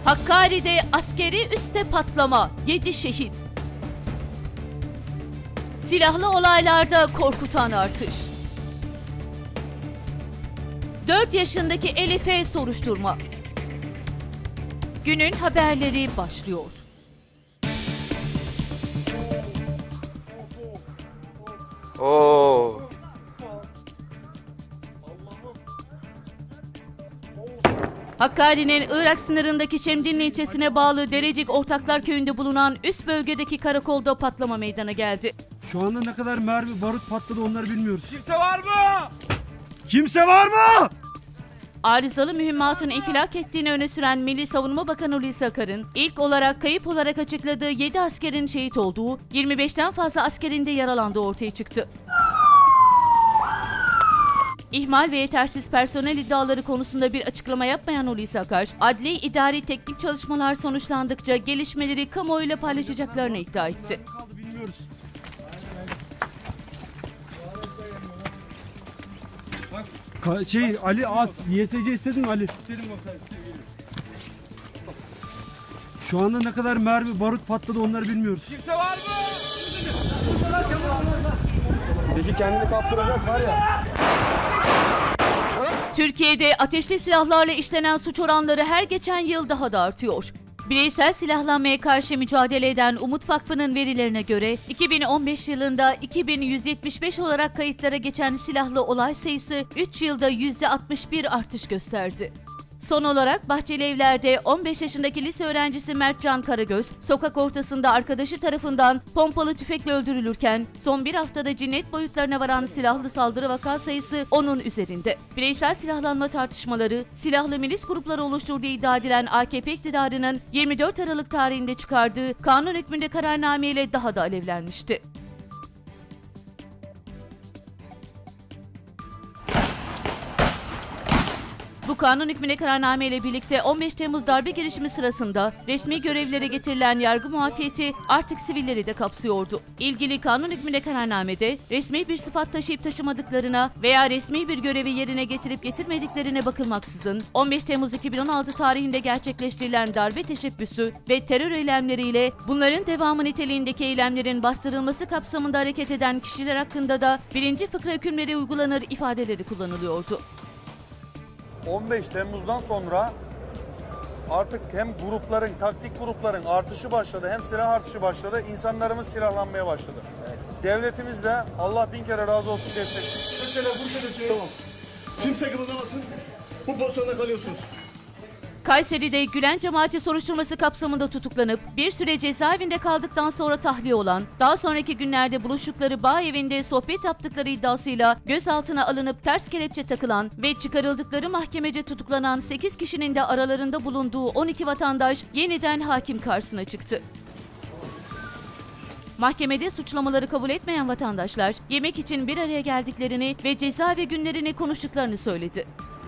Hakkari'de askeri üste patlama, 7 şehit. Silahlı olaylarda korkutan artış. 4 yaşındaki Elif'e soruşturma. Günün haberleri başlıyor. Oo. Hakkari'nin Irak sınırındaki Şemdinli ilçesine bağlı Derecik Ortaklar Köyü'nde bulunan üst bölgedeki karakolda patlama meydana geldi. Şu anda ne kadar mermi, barut patladı onları bilmiyoruz. Kimse var mı? Kimse var mı? Arızalı mühimmatın infilak ettiğini öne süren Milli Savunma Bakanı Hulusi Akar'ın ilk olarak kayıp olarak açıkladığı 7 askerin şehit olduğu, 25'ten fazla askerin de yaralandığı ortaya çıktı. İhmal ve yetersiz personel iddiaları konusunda bir açıklama yapmayan Hulusi Akar, adli idari teknik çalışmalar sonuçlandıkça gelişmeleri kamuoyuyla paylaşacaklarını iddia etti. Bilmiyoruz. Ali az. YSC istedin mi Ali? İstedim bakalım. Şu anda ne kadar mermi, barut patladı onları bilmiyoruz. Kimse var mı? Peki kendini kaptıracak var ya. Türkiye'de ateşli silahlarla işlenen suç oranları her geçen yıl daha da artıyor. Bireysel silahlanmaya karşı mücadele eden Umut Vakfı'nın verilerine göre 2015 yılında 2175 olarak kayıtlara geçen silahlı olay sayısı 3 yılda %61 artış gösterdi. Son olarak Bahçelievler'de 15 yaşındaki lise öğrencisi Mertcan Karagöz, sokak ortasında arkadaşı tarafından pompalı tüfekle öldürülürken son bir haftada cinnet boyutlarına varan silahlı saldırı vaka sayısı 10'un üzerinde. Bireysel silahlanma tartışmaları, silahlı milis grupları oluşturduğu iddia edilen AKP iktidarının 24 Aralık tarihinde çıkardığı kanun hükmünde kararnameyle daha da alevlenmişti. Bu kanun hükmüne kararname ile birlikte 15 Temmuz darbe girişimi sırasında resmi görevlere getirilen yargı muafiyeti artık sivilleri de kapsıyordu. İlgili kanun hükmüne kararnamede resmi bir sıfat taşıyıp taşımadıklarına veya resmi bir görevi yerine getirip getirmediklerine bakılmaksızın 15 Temmuz 2016 tarihinde gerçekleştirilen darbe teşebbüsü ve terör eylemleriyle bunların devamı niteliğindeki eylemlerin bastırılması kapsamında hareket eden kişiler hakkında da 1. fıkra hükümleri uygulanır ifadeleri kullanılıyordu. 15 Temmuz'dan sonra artık hem grupların, taktik grupların artışı başladı, hem silah artışı başladı. İnsanlarımız silahlanmaya başladı. Devletimiz de Allah bin kere razı olsun destekliyor. Mesela bu şerefli. Tamam. Kimse kımıldamasın. Bu pozisyonda kalıyorsunuz. Kayseri'de Gülen cemaati soruşturması kapsamında tutuklanıp bir süre cezaevinde kaldıktan sonra tahliye olan, daha sonraki günlerde buluştukları bağ evinde sohbet yaptıkları iddiasıyla gözaltına alınıp ters kelepçe takılan ve çıkarıldıkları mahkemece tutuklanan 8 kişinin de aralarında bulunduğu 12 vatandaş yeniden hakim karşısına çıktı. Mahkemede suçlamaları kabul etmeyen vatandaşlar yemek için bir araya geldiklerini ve cezaevi günlerini konuştuklarını söyledi.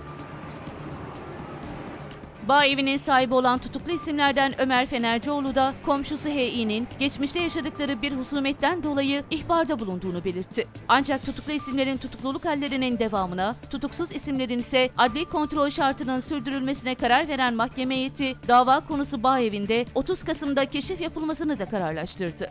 Bağ evinin sahibi olan tutuklu isimlerden Ömer Fenercioğlu da komşusu H.İ'nin geçmişte yaşadıkları bir husumetten dolayı ihbarda bulunduğunu belirtti. Ancak tutuklu isimlerin tutukluluk hallerinin devamına, tutuksuz isimlerin ise adli kontrol şartının sürdürülmesine karar veren mahkeme heyeti dava konusu Bağ evinde 30 Kasım'da keşif yapılmasını da kararlaştırdı.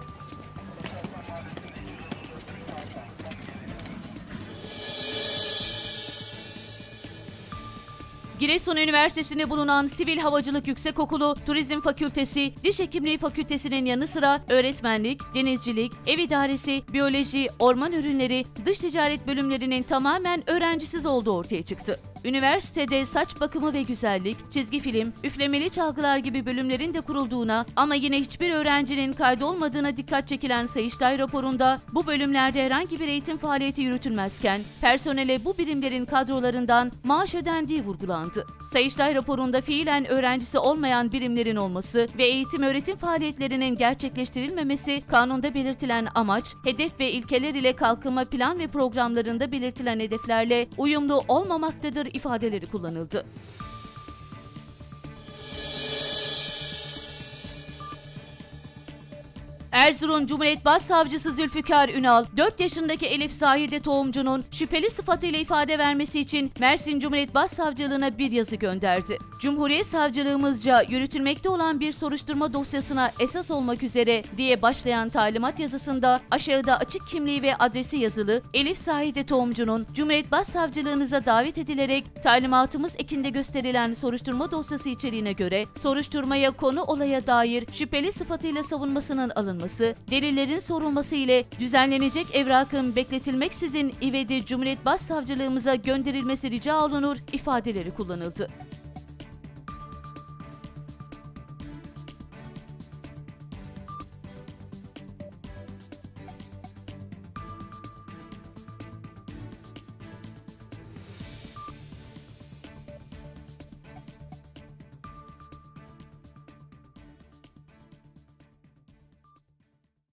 Giresun Üniversitesi'nde bulunan Sivil Havacılık Yüksekokulu, Turizm Fakültesi, Diş Hekimliği Fakültesi'nin yanı sıra öğretmenlik, denizcilik, ev idaresi, biyoloji, orman ürünleri, dış ticaret bölümlerinin tamamen öğrencisiz olduğu ortaya çıktı. Üniversitede saç bakımı ve güzellik, çizgi film, üflemeli çalgılar gibi bölümlerin de kurulduğuna ama yine hiçbir öğrencinin kaydolmadığına dikkat çekilen Sayıştay raporunda bu bölümlerde herhangi bir eğitim faaliyeti yürütülmezken personele bu birimlerin kadrolarından maaş ödendiği vurgulandı. Sayıştay raporunda fiilen öğrencisi olmayan birimlerin olması ve eğitim öğretim faaliyetlerinin gerçekleştirilmemesi kanunda belirtilen amaç, hedef ve ilkeler ile kalkınma plan ve programlarında belirtilen hedeflerle uyumlu olmamaktadır ifadeleri kullanıldı. Erzurum Cumhuriyet Başsavcısı Zülfikar Ünal, 4 yaşındaki Elif Zahide Tohumcu'nun şüpheli sıfatıyla ifade vermesi için Mersin Cumhuriyet Başsavcılığına bir yazı gönderdi. Cumhuriyet Savcılığımızca yürütülmekte olan bir soruşturma dosyasına esas olmak üzere diye başlayan talimat yazısında aşağıda açık kimliği ve adresi yazılı Elif Zahide Tohumcu'nun Cumhuriyet Başsavcılığınıza davet edilerek talimatımız ekinde gösterilen soruşturma dosyası içeriğine göre soruşturmaya konu olaya dair şüpheli sıfatıyla savunmasının alınması, delillerin sorulması ile düzenlenecek evrakın bekletilmeksizin ivedi Cumhuriyet Başsavcılığımıza gönderilmesi rica olunur ifadeleri kullanıldı.